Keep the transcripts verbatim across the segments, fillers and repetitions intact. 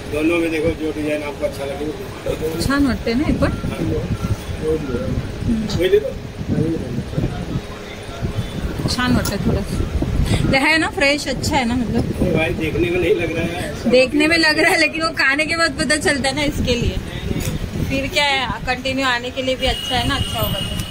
दोनों में देखो जो डिजाइन आपको अच्छा लगे। छान वाटते ना एक बार। छान वाटते थोड़ा है ना, फ्रेश अच्छा है ना, मतलब भाई देखने में नहीं लग रहा है, देखने में लग रहा है लेकिन वो खाने के बाद पता चलता है ना, इसके लिए फिर क्या है, कंटिन्यू आने के लिए भी अच्छा है ना, अच्छा होगा तो।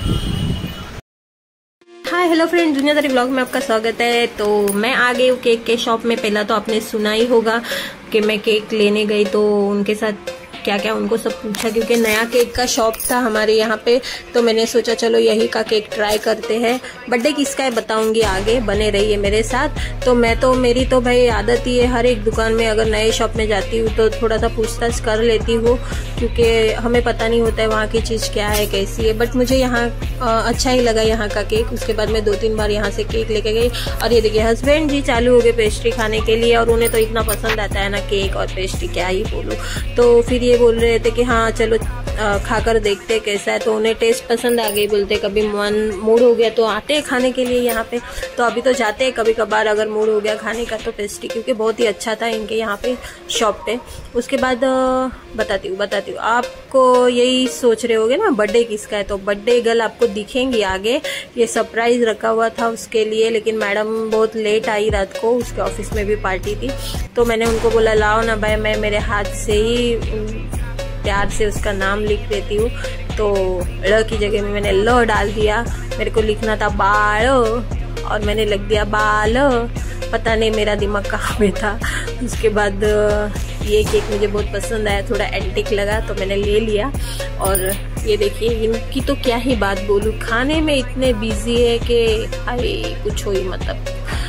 हाय हेलो फ्रेंड, दुनियादारी ब्लॉग में आपका स्वागत है। तो मैं आ गई हूँ केक के शॉप में। पहला तो आपने सुना ही होगा कि मैं केक लेने गई तो उनके साथ क्या क्या उनको सब पूछा, क्योंकि नया केक का शॉप था हमारे यहाँ पे, तो मैंने सोचा चलो यही का केक ट्राई करते हैं। बर्थडे किसका है बताऊंगी आगे, बने रहिए मेरे साथ। तो मैं तो मेरी तो भाई आदत ही है, हर एक दुकान में अगर नए शॉप में जाती हूँ तो थोड़ा सा पूछताछ कर लेती हूँ, क्योंकि हमें पता नहीं होता है वहाँ की चीज़ क्या है कैसी है। बट मुझे यहाँ अच्छा ही लगा यहाँ का केक। उसके बाद मैं दो तीन बार यहाँ से केक लेके गई। और ये देखिए हस्बैंड जी चालू हो गए पेस्ट्री खाने के लिए, और उन्हें तो इतना पसंद आता है ना केक और पेस्ट्री, क्या ही बोलूँ। तो फिर ये बोल रहे थे कि हाँ चलो खाकर देखते कैसा है, तो उन्हें टेस्ट पसंद आ गई। बोलते कभी मन मूड हो गया तो आते हैं खाने के लिए यहाँ पे। तो अभी तो जाते हैं कभी कभार अगर मूड हो गया खाने का तो पेस्ट्री, क्योंकि बहुत ही अच्छा था इनके यहाँ पे शॉप पे। उसके बाद बताती हूँ बताती हूँ आपको, यही सोच रहे होगे ना बर्थडे किसका है, तो बर्थडे गर्ल आपको दिखेंगी आगे। ये सरप्राइज रखा हुआ था उसके लिए, लेकिन मैडम बहुत लेट आई रात को, उसके ऑफिस में भी पार्टी थी। तो मैंने उनको बोला लाओ ना भाई, मैं मेरे हाथ से ही प्यार से उसका नाम लिख देती हूँ। तो ल की जगह में मैंने ल डाल दिया। मेरे को लिखना था बालो और मैंने लिख दिया बाल। पता नहीं मेरा दिमाग कहाँ पे था। उसके बाद ये केक मुझे बहुत पसंद आया, थोड़ा एंटिक लगा तो मैंने ले लिया। और ये देखिए इनकी तो क्या ही बात बोलूँ, खाने में इतने बिजी है कि हाय कुछ हो ही मतलब,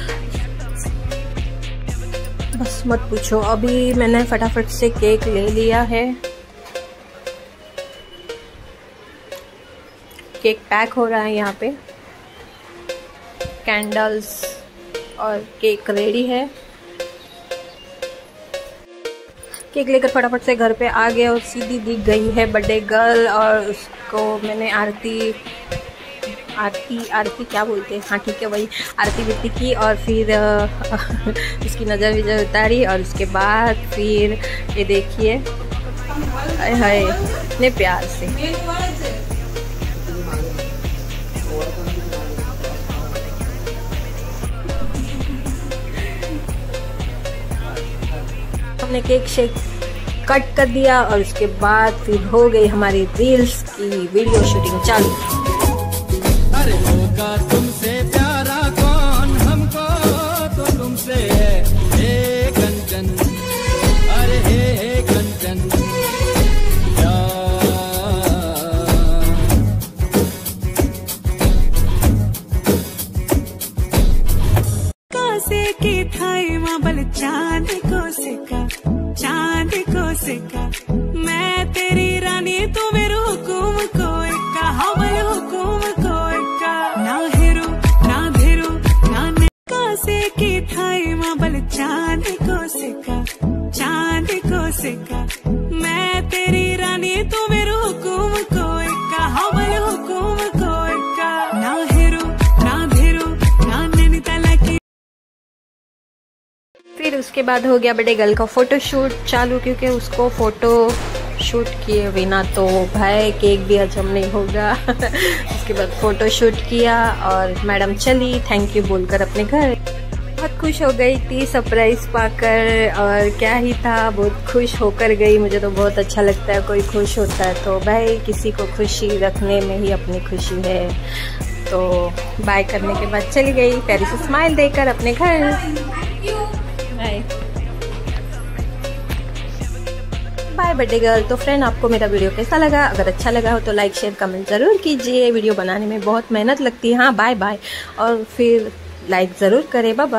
बस मत पूछो। अभी मैंने फटाफट से केक ले लिया है, केक पैक हो रहा है यहाँ पे, कैंडल्स और केक रेडी है। केक लेकर फटाफट से घर पे आ गए और सीधी दिख गई है बर्थडे गर्ल। और उसको मैंने आरती आरती आरती क्या बोलते हैं, हाँ ठीक है वही आरती विरती की, और फिर उसकी नज़र विजर उतारी। और उसके बाद फिर ये देखिए हाय हाय इतने प्यार से हमने केक शेक कट कर दिया। और उसके बाद फिर हो गई हमारी रील्स की वीडियो शूटिंग चालू। अरे होगा तुमसे प्यारा कौन, हमको तो तुमसे है हे कंचन, अरे हे हे कंचन कोसे की थाई माबल चांद को सिका, चांद को सिका, मैं तेरी रानी तू मेरे हुकुम को इक्का, हमल हुकुम को इक्का, ना हेरो ना धेरो ना ने। कोसे की थाई माबल चांद को सिका, चांद को सिका, मैं तेरी रानी तू मेरे हुकुम को इक्का, हमल हुकुम को इक्का, ना हेरो ना धेरो ना नैनीताल की। फिर उसके बाद हो गया बर्थडे गर्ल का फोटो शूट चालू, क्योंकि उसको फोटो शूट किए बिना तो भाई केक भी हजम नहीं होगा। उसके बाद फोटो शूट किया और मैडम चली थैंक यू बोलकर अपने घर। बहुत खुश हो गई थी सरप्राइज पाकर, और क्या ही था, बहुत खुश होकर गई। मुझे तो बहुत अच्छा लगता है कोई खुश होता है तो भाई, किसी को खुशी रखने में ही अपनी खुशी है। तो बाय करने के बाद चली गई प्यारी से स्माइल देकर अपने घर। Bye bye birthday girl. तो फ्रेंड आपको मेरा वीडियो कैसा लगा, अगर अच्छा लगा हो तो लाइक शेयर कमेंट ज़रूर कीजिए। वीडियो बनाने में बहुत मेहनत लगती है। हाँ बाय बाय, और फिर लाइक ज़रूर करें। बाय।